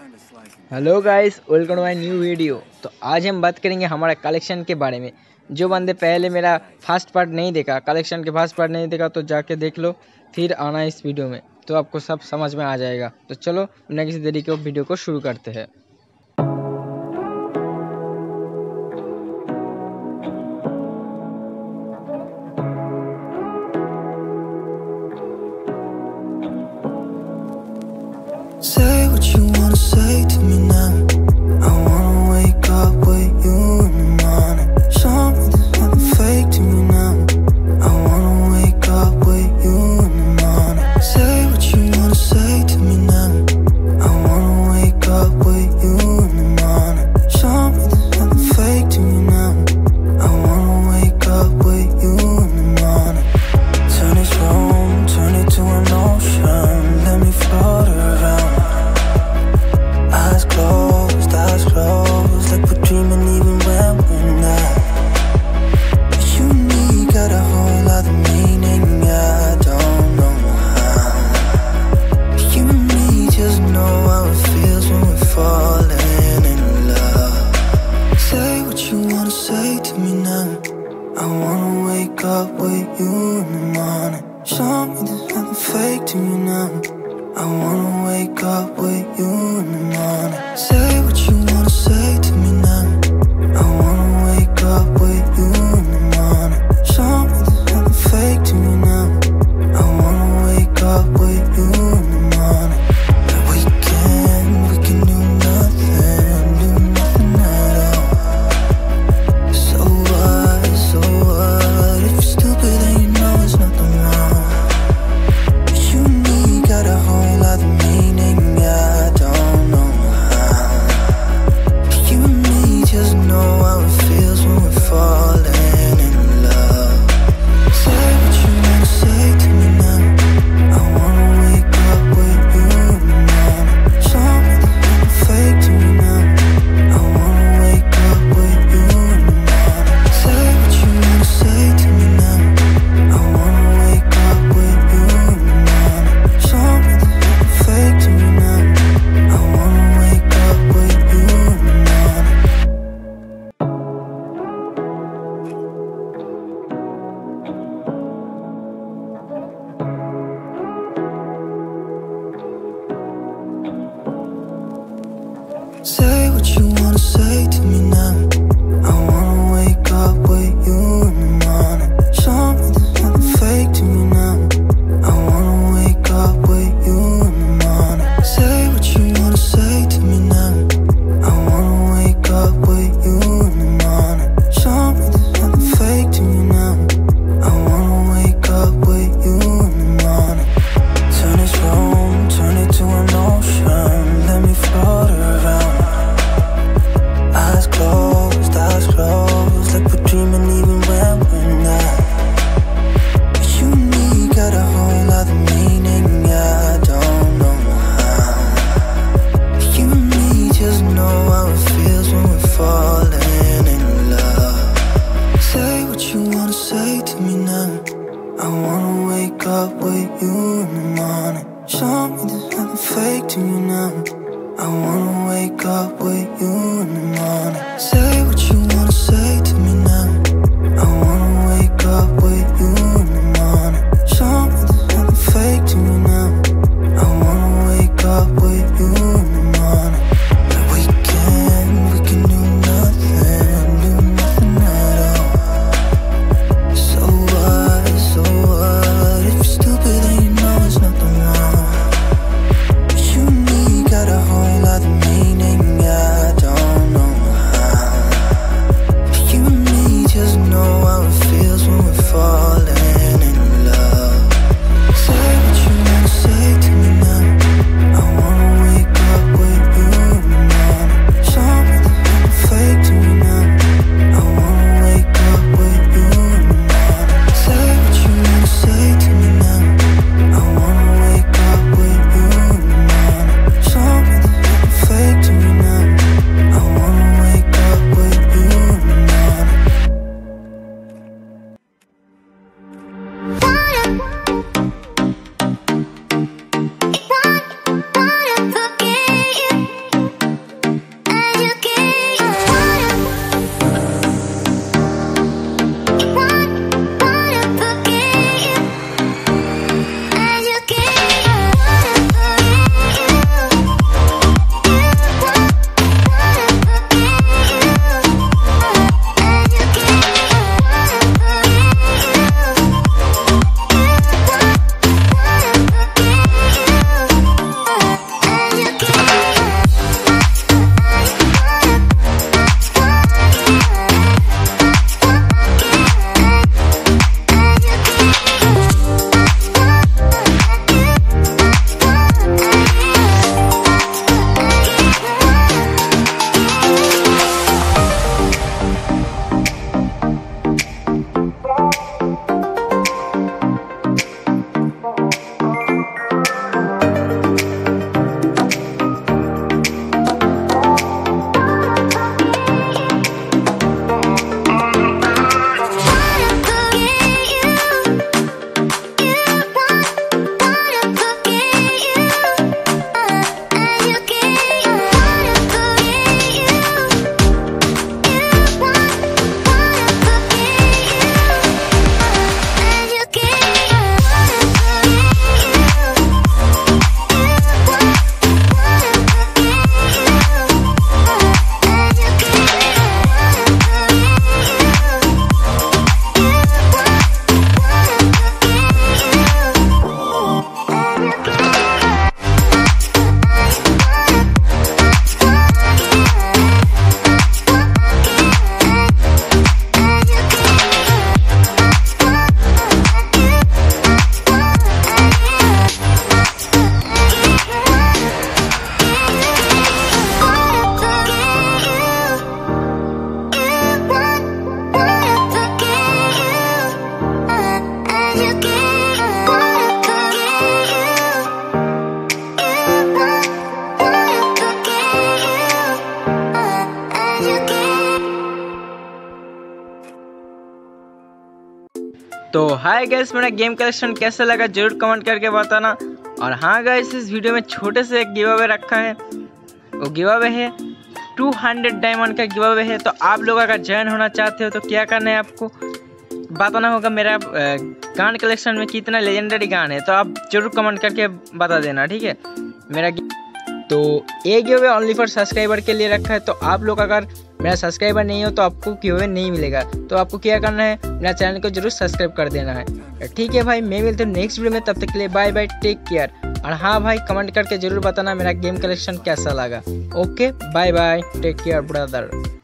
Hello guys, welcome to my new video. तो आज हम बात करेंगे हमारा कलेक्शन के बारे में। जो बंदे पहले मेरा फर्स्ट पार्ट नहीं देखा, कलेक्शन के फर्स्ट पार्ट नहीं देखा, तो जाके देख लो, फिर आना इस वीडियो में, तो आपको सब समझ में आ जाएगा। तो चलो बिना किसी देरी के वीडियो को शुरू करते हैं। Say what you wanna say to me now. I wanna wake up with you in the morning. Show me there's nothing fake to me now. I wanna wake up with you in the morning. Say what you wanna say to me now. I wanna wake up with you in the morning. Show me there's nothing fake to me now. I wanna wake up with you in the morning. Turn this room, turn it to an ocean. Let me float around. Eyes closed, like we're dreaming even when we're not. You and me got a whole lot of meaning, I don't know how. You and me just know how it feels when we're falling in love. Say what you wanna say to me now. I wanna wake up with you in the morning. Show me there's nothing fake to me now. I wanna wake up with you in the morning. Say what you wanna say to me now. I wanna wake up with you in the morning. Show me there's nothing fake to me now. I wanna wake up with you in the morning. We can do nothing at all. So what, if you're stupid then you know there's nothing wrong. You and me got a whole lot of meaning, I don't know how. You and me just know how it feels when we're falling in love. Say what you wanna say to me now. I wanna wake up with you in the morning. Show me there's nothing fake to me now. I wanna wake up with you in the morning. Say what you wanna say to me now. I wanna wake up with you in the morning. Show me there's nothing fake to me now. I wanna wake up with you in the morning. Say what you wanna say to me now. I wanna wake up with you in the morning. Show me there's nothing fake to me now. I wanna wake up with you in the morning. Say what you wanna say to me now. I wanna wake up with you in the morning. Show me there's nothing fake to me now. I wanna wake up with you in the morning. Turn this room, turn it to an ocean. Let me float around. Eyes closed, like we're dreaming even when we're not. You and me got a whole lot of meaning, I don't know how. You and me just know how it feels when we're falling in love. Say what you wanna say to me now. I wanna wake up with you in the morning. Show me there's nothing fake to me now. I wanna wake up with you in the morning. Say what you wanna say to me now. I wanna wake up with you in the morning. Show me there's nothing fake to me now. I wanna wake up with you in the morning. We can do nothing at all. So what, if you're stupid then you know there's nothing wrong. You and me got a whole lot of meaning, तो hi guys, मेरा game collection कैसा लगा जरूर comment करके बताना। और हाँ guys, इस वीडियो में छोटे से एक गिव अवे रखा है। वो गिव अवे है 200 डायमंड का गिव अवे है। तो आप लोग अगर ज्वाइन होना चाहते हो तो क्या करना है, आपको बताना होगा मेरा गान कलेक्शन में कितना लेजेंडरी गान है। तो आप जरूर कमेंट करके बता देना, ठीक है। मेरा तो ये giveaway only for subscriber के लिए रखा है। तो आप लोग अगर मेरा सब्सक्राइबर नहीं हो तो आपको गिव अवे नहीं मिलेगा। तो आपको क्या करना है, मेरा चैनल को जरूर सब्सक्राइब कर देना है, ठीक है भाई। मैं मिलता हूँ नेक्स्ट वीडियो में, तब तक के लिए बाय बाय, टेक केयर। और हाँ भाई, कमेंट करके जरूर बताना मेरा गेम कलेक्शन कैसा लगा। Okay, bye bye, take care brother.